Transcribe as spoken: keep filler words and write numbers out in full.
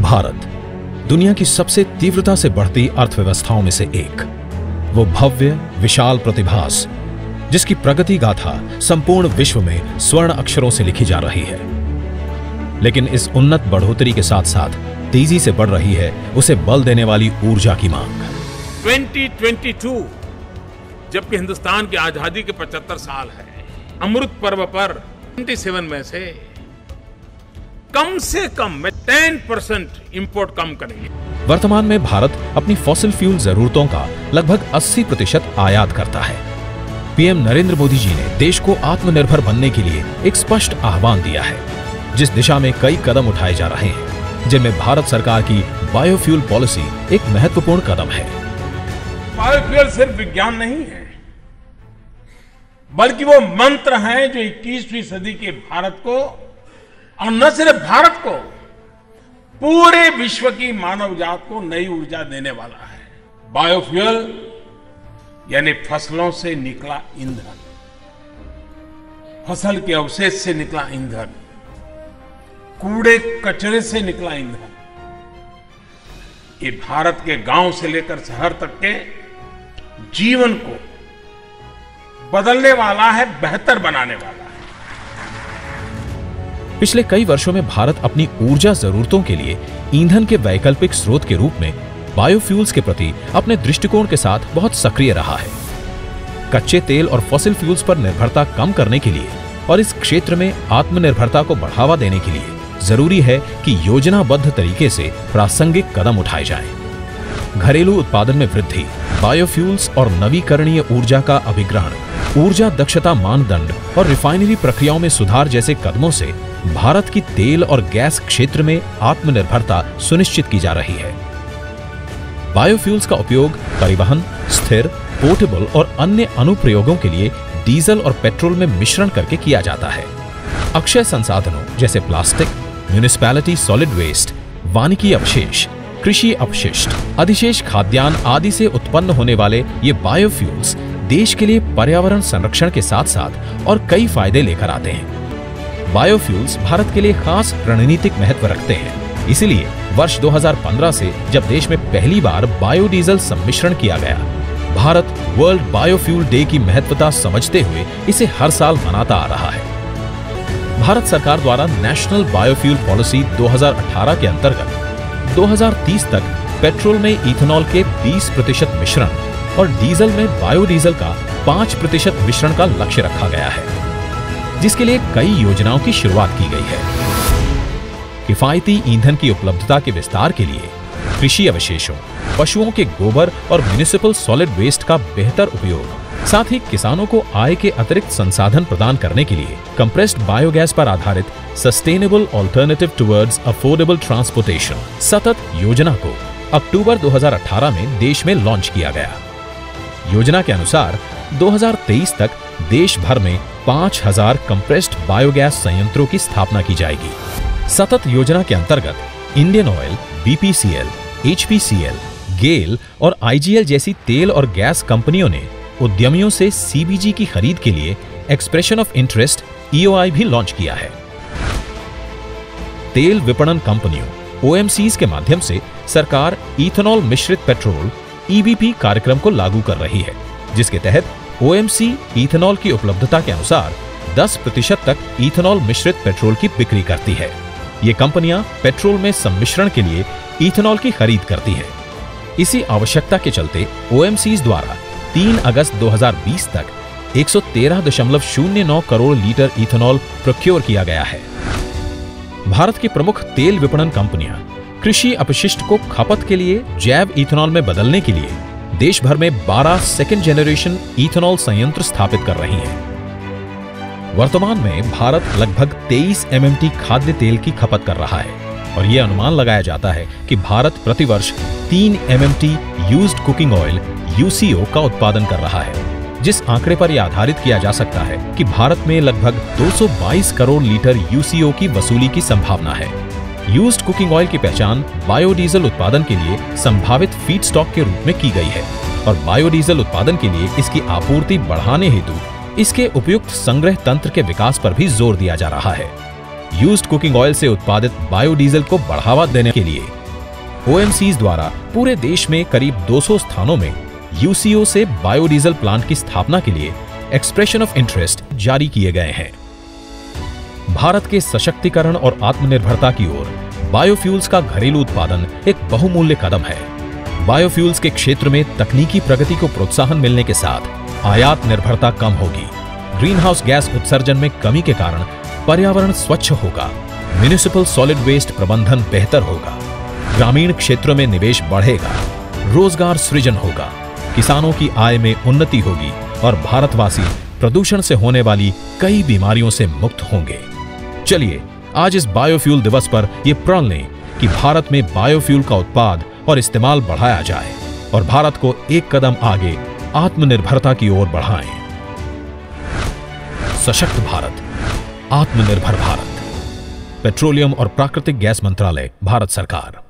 भारत दुनिया की सबसे तीव्रता से बढ़ती अर्थव्यवस्थाओं में से एक, वो भव्य विशाल प्रतिभास जिसकी प्रगति गाथा संपूर्ण विश्व में स्वर्ण अक्षरों से लिखी जा रही है। लेकिन इस उन्नत बढ़ोतरी के साथ साथ तेजी से बढ़ रही है उसे बल देने वाली ऊर्जा की मांग। ट्वेंटी ट्वेंटी टू जबकि हिंदुस्तान की आजादी के पचहत्तर साल है, अमृत पर्व पर सत्ताईस में से कम से कम में दस परसेंट इंपोर्ट कम करेंगे। वर्तमान में भारत अपनी फॉसिल फ्यूल जरूरतों का लगभग अस्सी प्रतिशत आयात करता है। पीएम नरेंद्र मोदी जी ने देश को आत्मनिर्भर बनने के लिए एक स्पष्ट आह्वान दिया है, जिस दिशा में कई कदम उठाए जा रहे हैं, जिनमें भारत सरकार की बायोफ्यूल पॉलिसी एक महत्वपूर्ण कदम है। बायोफ्यूल सिर्फ विज्ञान नहीं है, बल्कि वो मंत्र है जो इक्कीसवीं सदी के भारत को, और न सिर्फ भारत को, पूरे विश्व की मानव जात को नई ऊर्जा देने वाला है। बायोफ्यूल यानी फसलों से निकला ईंधन, फसल के अवशेष से निकला ईंधन, कूड़े कचरे से निकला ईंधन, ये भारत के गांव से लेकर शहर तक के जीवन को बदलने वाला है, बेहतर बनाने वाला है। पिछले कई वर्षों में भारत अपनी ऊर्जा जरूरतों के लिए ईंधन के वैकल्पिक स्रोत के रूप में बायोफ्यूल्स के प्रति अपने दृष्टिकोण के साथ बहुत सक्रिय रहा है। कच्चे तेल और फॉसिल फ्यूल्स पर निर्भरता कम करने के लिए और इस क्षेत्र में आत्मनिर्भरता को बढ़ावा देने के लिए जरूरी है कि योजनाबद्ध तरीके से प्रासंगिक कदम उठाए जाएं। घरेलू उत्पादन में वृद्धि, बायोफ्यूल्स और नवीकरणीय ऊर्जा का अभिग्रहण, ऊर्जा दक्षता मानदंड और रिफाइनरी प्रक्रियाओं में सुधार जैसे कदमों से भारत की तेल और गैस क्षेत्र में आत्मनिर्भरता सुनिश्चित की जा रही है। बायोफ्यूल्स का उपयोग परिवहन, स्थिर, पोर्टेबल और अन्य अनुप्रयोगों के लिए डीजल और पेट्रोल में मिश्रण करके किया जाता है। अक्षय संसाधनों जैसे प्लास्टिक, म्युनिसिपैलिटी सॉलिड वेस्ट, वानिकी अवशेष, कृषि अपशिष्ट, अधिशेष खाद्यान्न आदि से उत्पन्न होने वाले ये बायोफ्यूल्स देश के लिए पर्यावरण संरक्षण के साथ साथ और कई फायदे लेकर आते हैं। बायोफ्यूल्स भारत के लिए खास रणनीतिक महत्व रखते हैं। इसीलिए वर्ष दो हज़ार पंद्रह से जब देश में पहली बार बायोडीजल सम्मिश्रण किया गया, भारत वर्ल्ड बायोफ्यूल डे की महत्वता समझते हुए इसे हर साल मनाता आ रहा है। भारत सरकार द्वारा नेशनल बायोफ्यूल पॉलिसी दो हज़ार अठारह के अंतर्गत दो हज़ार तीस तक पेट्रोल में इथेनॉल के बीस प्रतिशत मिश्रण और डीजल में बायोडीजल का पाँच प्रतिशत मिश्रण का लक्ष्य रखा गया है, जिसके लिए कई योजनाओं की शुरुआत की गई है। किफायती ईंधन की उपलब्धता के विस्तार के लिए कृषि अवशेषों, पशुओं के गोबर और म्युनिसिपल सॉलिड वेस्ट का बेहतर उपयोग, साथ ही किसानों को आय के अतिरिक्त संसाधन प्रदान करने के लिए कंप्रेस्ड बायोगैस पर आधारित sustainable alternative towards affordable transportation SATAT योजना को अक्टूबर दो हज़ार अठारह में देश में लॉन्च किया गया। योजना के अनुसार दो हज़ार तेईस तक देश भर में पाँच हज़ार कंप्रेस्ड बायोगैस संयंत्रों की स्थापना की जाएगी। सतत योजना के अंतर्गत Indian oil, BPCL, HPCL, GAIL और आईजीएल जैसी तेल और गैस कंपनियों ने उद्यमियों से सीबीजी की खरीद के लिए एक्सप्रेशन ऑफ इंटरेस्ट ईओआई भी लॉन्च किया है। तेल विपणन कंपनियों ओएमसीज के माध्यम से सरकार इथेनॉल मिश्रित पेट्रोल ईबीपी कार्यक्रम को लागू कर रही है, जिसके तहत ओएमसी इथेनॉल की उपलब्धता के अनुसार दस प्रतिशत तक इथेनॉल मिश्रित पेट्रोल की बिक्री करती है। ये कंपनियां पेट्रोल में सम्मिश्रण के लिए इथेनॉल की खरीद करती है। इसी आवश्यकता के चलते ओएमसीज द्वारा तीन अगस्त दो हज़ार बीस तक एक सौ तेरह दशमलव शून्य नौ करोड़ लीटर इथेनॉल प्रोक्योर किया गया है। भारत की प्रमुख तेल विपणन कंपनियां कृषि अपशिष्ट को खपत के लिए जैव इथेनॉल में बदलने के लिए देश भर में बारह सेकेंड जनरेशन इथेनॉल संयंत्र स्थापित कर रही हैं। वर्तमान में भारत लगभग तेईस एमएमटी खाद्य तेल की खपत कर रहा है और यह अनुमान लगाया जाता है कि भारत प्रतिवर्ष तीन MMT used cooking oil UCO का उत्पादन कर रहा है, जिस आंकड़े पर यह आधारित किया जा सकता है कि भारत में लगभग दो सौ बाईस करोड़ लीटर यूसीओ की वसूली की संभावना है। यूज्ड कुकिंग ऑयल की पहचान बायोडीजल उत्पादन के लिए संभावित फीड स्टॉक के रूप में की गई है और बायोडीजल उत्पादन के लिए इसकी आपूर्ति बढ़ाने हेतु इसके उपयुक्त संग्रह तंत्र के विकास पर भी जोर दिया जा रहा है। यूज्ड कुकिंग ऑयल से उत्पादित बायोडीजल को बढ़ावा देने के लिए ओएमसीज द्वारा पूरे देश में करीब दो सौ स्थानों में यूसीओ से बायोडीजल प्लांट की स्थापना के लिए एक्सप्रेशन ऑफ इंटरेस्ट जारी किए गए हैं। भारत के सशक्तिकरण और आत्मनिर्भरता की ओर बायोफ्यूल्स का घरेलू उत्पादन एक बहुमूल्य कदम है। बायोफ्यूल्स के क्षेत्र में तकनीकी प्रगति को प्रोत्साहन मिलने के साथ आयात निर्भरता कम होगी, ग्रीन हाउस गैस उत्सर्जन में कमी के कारण पर्यावरण स्वच्छ होगा, म्युनिसिपल सॉलिड वेस्ट प्रबंधन बेहतर होगा, ग्रामीण क्षेत्रों में निवेश बढ़ेगा, रोजगार सृजन होगा, किसानों की आय में उन्नति होगी और भारतवासी प्रदूषण से होने वाली कई बीमारियों से मुक्त होंगे। चलिए आज इस बायोफ्यूल दिवस पर यह प्रण लें कि भारत में बायोफ्यूल का उत्पाद और इस्तेमाल बढ़ाया जाए और भारत को एक कदम आगे आत्मनिर्भरता की ओर बढ़ाएं। सशक्त भारत, आत्मनिर्भर भारत। पेट्रोलियम और प्राकृतिक गैस मंत्रालय, भारत सरकार।